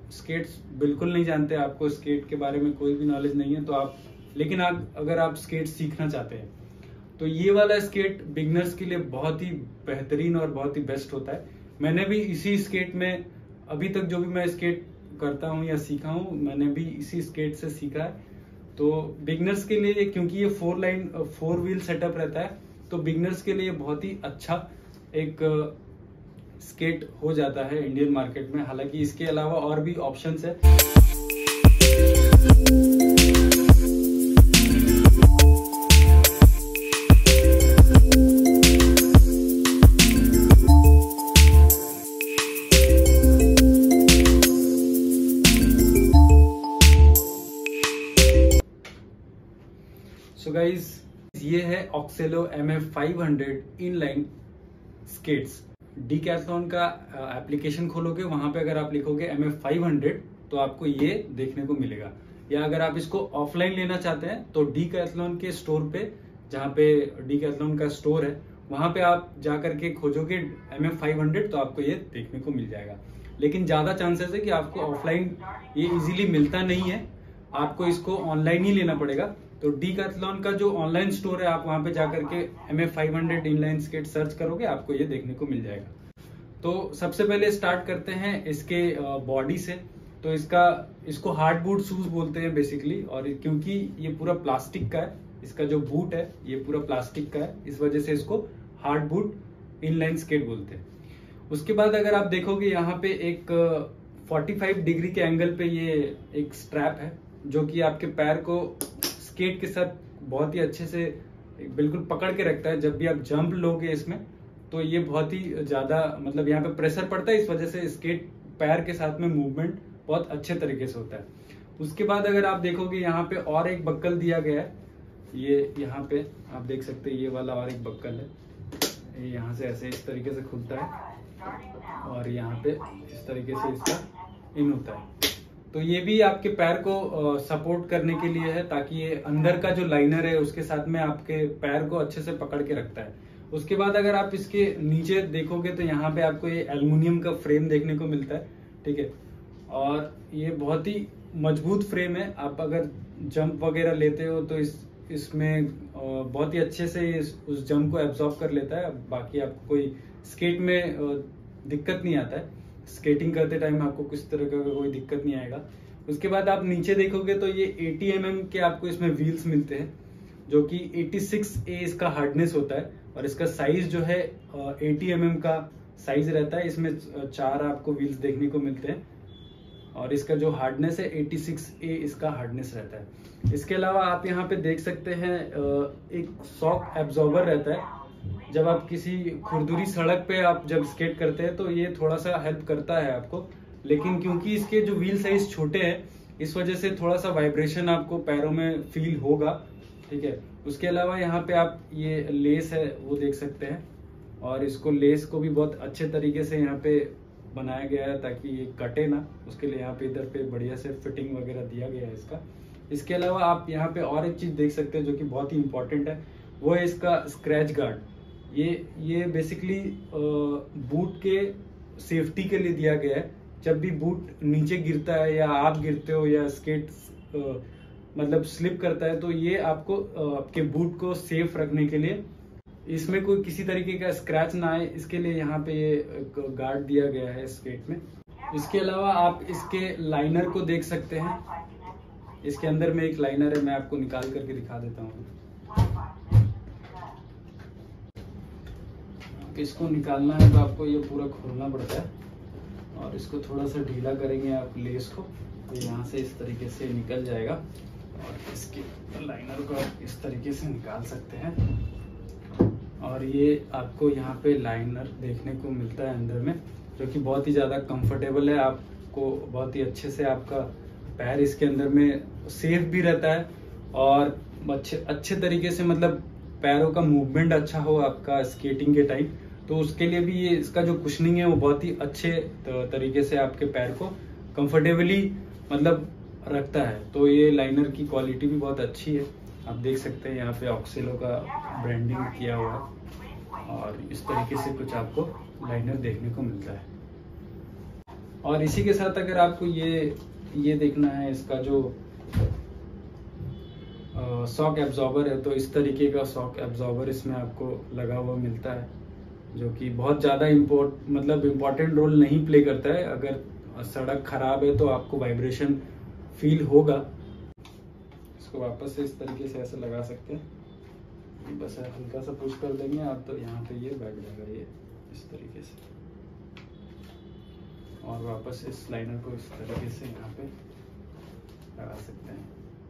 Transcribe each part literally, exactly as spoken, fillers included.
Skates बिल्कुल नहीं जानते, आपको स्केट के बारे में कोई भी नॉलेज नहीं है, तो आप लेकिन आप अगर आप स्केट सीखना चाहते हैं तो ये वाला स्केट बिगनर्स के लिए बहुत ही बेहतरीन और बहुत ही बेस्ट होता है। मैंने भी इसी स्केट में अभी तक जो भी मैं स्केट करता हूँ या सीखा हूँ, मैंने भी इसी स्केट से सीखा है। तो बिगनर्स के लिए, क्योंकि ये four line four wheel setup रहता है, तो बिगनर्स के लिए बहुत ही अच्छा एक स्केट हो जाता है इंडियन मार्केट में। हालांकि इसके अलावा और भी ऑप्शंस है। सो गाइज, ये है Oxelo M F five hundred inline skates. Decathlon का एप्लीकेशन खोलोगे, वहां पे अगर आप लिखोगे एम एफ फाइव हंड्रेड तो आपको ये देखने को मिलेगा। या अगर आप इसको ऑफलाइन लेना चाहते हैं तो डीकैथलॉन के स्टोर पे, जहाँ पे डीकैथलॉन का स्टोर है, वहां पे आप जाकर के खोजोगे एम एफ फाइव हंड्रेड तो आपको ये देखने को मिल जाएगा। लेकिन ज्यादा चांसेस है कि आपको ऑफलाइन ये इजीली मिलता नहीं है, आपको इसको ऑनलाइन ही लेना पड़ेगा। तो डीकैथलॉन का जो ऑनलाइन स्टोर है, आप वहां पे जाकर के M F five hundred inline skate search करोगे, आपको ये देखने को मिल जाएगा। तो सबसे पहले स्टार्ट करते हैं इसके बॉडी से। तो इसका इसको हार्ड बूट शूज बोलते हैं बेसिकली, और क्योंकि ये पूरा प्लास्टिक का है, इसका जो बूट है ये पूरा प्लास्टिक का है, इस वजह से इसको हार्ड बूट इनलाइन स्केट बोलते हैं। उसके बाद अगर आप देखोगे, यहाँ पे एक पैंतालीस डिग्री के एंगल पे ये एक स्ट्रैप है, जो कि आपके पैर को स्केट के साथ बहुत ही अच्छे से बिल्कुल पकड़ के रखता है। जब भी आप जंप लोगे इसमें, तो ये बहुत ही ज्यादा, मतलब यहाँ पे प्रेशर पड़ता है, इस वजह से स्केट पैर के साथ में मूवमेंट बहुत अच्छे तरीके से होता है। उसके बाद अगर आप देखोगे, यहाँ पे और एक बक्कल दिया गया है, ये यहाँ पे आप देख सकते हैं, ये वाला और एक बक्कल है, ये यहाँ से ऐसे इस तरीके से खुलता है और यहाँ पे इस तरीके से इसका इन होता है। तो ये भी आपके पैर को सपोर्ट करने के लिए है, ताकि ये अंदर का जो लाइनर है उसके साथ में आपके पैर को अच्छे से पकड़ के रखता है। उसके बाद अगर आप इसके नीचे देखोगे तो यहाँ पे आपको ये एल्युमिनियम का फ्रेम देखने को मिलता है, ठीक है। और ये बहुत ही मजबूत फ्रेम है, आप अगर जंप वगैरह लेते हो तो इस इसमें बहुत ही अच्छे से इस, उस जंप को एब्जॉर्ब कर लेता है। बाकी आपको कोई स्केट में दिक्कत नहीं आता है, स्केटिंग करते टाइम आपको किस तरह का कोई दिक्कत नहीं आएगा। उसके बाद आप नीचे देखोगे तो ये अस्सी एम एम के आपको इसमें व्हील्स मिलते हैं, जो कि छियासी ए इसका हार्डनेस होता है, और इसका साइज जो है अस्सी एम एम का साइज रहता है। इसमें चार आपको व्हील्स देखने को मिलते हैं, और इसका जो हार्डनेस है छियासी ए इसका हार्डनेस रहता है। इसके अलावा आप यहाँ पे देख सकते हैं एक शॉक एब्जॉर्बर रहता है। जब आप किसी खुरदुरी सड़क पे आप जब स्केट करते हैं तो ये थोड़ा सा हेल्प करता है आपको, लेकिन क्योंकि इसके जो व्हील साइज छोटे हैं, इस वजह से थोड़ा सा वाइब्रेशन आपको पैरों में फील होगा, ठीक है। उसके अलावा यहाँ पे आप ये लेस है वो देख सकते हैं, और इसको लेस को भी बहुत अच्छे तरीके से यहाँ पे बनाया गया है ताकि ये कटे ना, उसके लिए यहाँ पे इधर पे बढ़िया से फिटिंग वगैरह दिया गया है इसका। इसके अलावा आप यहाँ पे और एक चीज देख सकते हैं जो कि बहुत ही इंपॉर्टेंट है, वो है इसका स्क्रैच गार्ड। ये ये बेसिकली बूट के सेफ्टी के लिए दिया गया है। जब भी बूट नीचे गिरता है या आप गिरते हो या स्केट मतलब स्लिप करता है, तो ये आपको आपके बूट को सेफ रखने के लिए, इसमें कोई किसी तरीके का स्क्रैच ना आए, इसके लिए यहाँ पे ये गार्ड दिया गया है स्केट में। इसके अलावा आप इसके लाइनर को देख सकते हैं, इसके अंदर में एक लाइनर है, मैं आपको निकाल करके दिखा देता हूँ। इसको निकालना है तो आपको ये पूरा खोलना पड़ता है, और इसको थोड़ा सा ढीला करेंगे आप लेस को, तो यहाँ से इस तरीके से निकल जाएगा, और इसके लाइनर को आप इस तरीके से निकाल सकते हैं। और ये आपको यहाँ पे लाइनर देखने को मिलता है अंदर में, जो कि बहुत ही ज़्यादा कंफर्टेबल है, आपको बहुत ही अच्छे से आपका पैर इसके अंदर में सेफ भी रहता है, और अच्छे अच्छे तरीके से मतलब पैरों का मूवमेंट अच्छा हो आपका स्केटिंग के टाइम, तो उसके लिए भी ये इसका जो कुशनिंग है वो बहुत ही अच्छे तरीके से आपके पैर को कंफर्टेबली मतलब रखता है। तो ये लाइनर की क्वालिटी भी बहुत अच्छी है, आप देख सकते हैं यहाँ पे ऑक्सेलो का ब्रांडिंग किया हुआ है, और इस तरीके से कुछ आपको लाइनर देखने को मिलता है। और इसी के साथ अगर आपको ये ये देखना है इसका जो शॉक एब्जॉर्बर है, तो इस तरीके का शॉक एब्जॉर्बर इसमें आपको लगा हुआ मिलता है, जो कि बहुत ज़्यादा इम्पोर्ट मतलब इम्पोर्टेंट रोल नहीं प्ले करता है। अगर सड़क खराब है तो आपको वाइब्रेशन फील होगा। इसको वापस से इस तरीके से ऐसे लगा सकते हैं, बस हल्का सा पुश कर देंगे आप तो यहाँ पे ये बैठ जाएगा, ये इस तरीके से। और वापस इस लाइनर को इस तरीके से यहाँ पे लगा सकते हैं।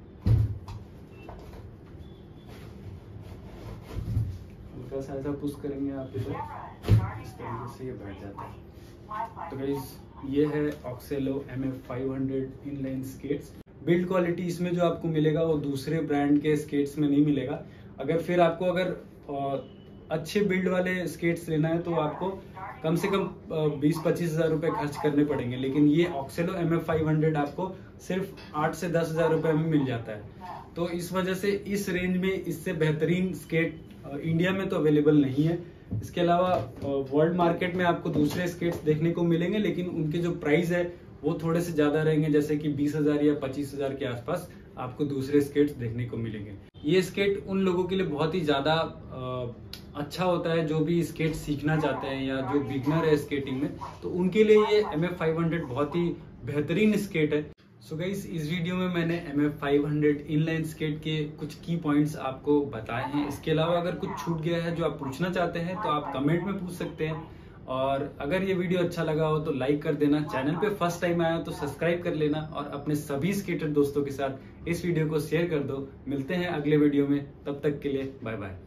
हल्का सा ऐसा पुश करेंगे आप इधर, इस तरीके से ये बैठ जाता है। तो गाइस ये है Oxelo M F five hundred inline skates. Build quality इसमें जो आपको मिलेगा वो दूसरे ब्रांड के स्केट्स में नहीं मिलेगा। अगर फिर आपको अगर अच्छे बिल्ड वाले स्केट्स लेना है तो आपको कम से कम बीस पच्चीस हजार रुपए खर्च करने पड़ेंगे, लेकिन ये Oxelo M F five hundred आपको सिर्फ आठ से दस हजार रुपए में मिल जाता है। तो इस वजह से इस रेंज में इससे बेहतरीन स्केट इंडिया में तो अवेलेबल नहीं है। इसके अलावा वर्ल्ड मार्केट में आपको दूसरे स्केट्स देखने को मिलेंगे, लेकिन उनके जो प्राइस है वो थोड़े से ज्यादा रहेंगे, जैसे कि बीस हजार या पच्चीस हजार के आसपास आपको दूसरे स्केट्स देखने को मिलेंगे। ये स्केट उन लोगों के लिए बहुत ही ज्यादा अच्छा होता है जो भी स्केट सीखना चाहते हैं या जो बिगनर है स्केटिंग में, तो उनके लिए ये एम एफ फाइव हंड्रेड बहुत ही बेहतरीन स्केट है। सो so गाइस, इस वीडियो में मैंने M F five hundred inline skate के कुछ की पॉइंट्स आपको बताए हैं। इसके अलावा अगर कुछ छूट गया है जो आप पूछना चाहते हैं तो आप कमेंट में पूछ सकते हैं। और अगर ये वीडियो अच्छा लगा हो तो लाइक कर देना, चैनल पे फर्स्ट टाइम आया तो सब्सक्राइब कर लेना और अपने सभी स्केटर दोस्तों के साथ इस वीडियो को शेयर कर दो। मिलते हैं अगले वीडियो में, तब तक के लिए बाय बाय।